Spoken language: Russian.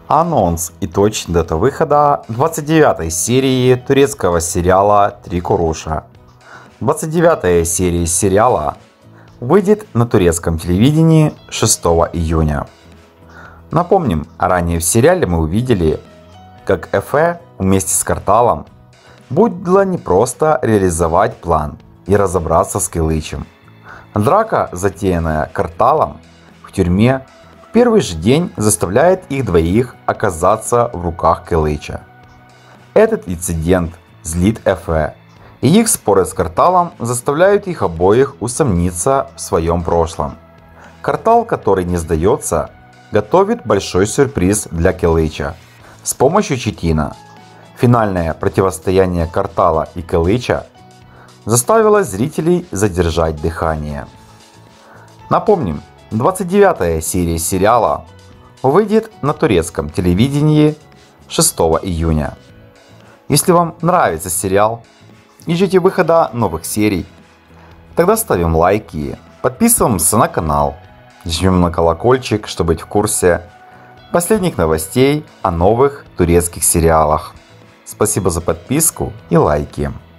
Анонс и точная дата выхода 29-й серии турецкого сериала «Три куруша». 29-я серия сериала выйдет на турецком телевидении 6 июня. Напомним, ранее в сериале мы увидели, как Эфе вместе с Карталом было непросто реализовать план и разобраться с Кылычем. Драка, затеянная Карталом в тюрьме, в первый же день заставляет их двоих оказаться в руках Кылыча. Этот инцидент злит Эфе, и их споры с Карталом заставляют их обоих усомниться в своем прошлом. Картал, который не сдается, готовит большой сюрприз для Кылыча с помощью Читина. Финальное противостояние Картала и Кылыча заставило зрителей задержать дыхание. Напомним, 29-я серия сериала выйдет на турецком телевидении 6 июня. Если вам нравится сериал и ждете выхода новых серий, тогда ставим лайки, подписываемся на канал, жмем на колокольчик, чтобы быть в курсе последних новостей о новых турецких сериалах. Спасибо за подписку и лайки.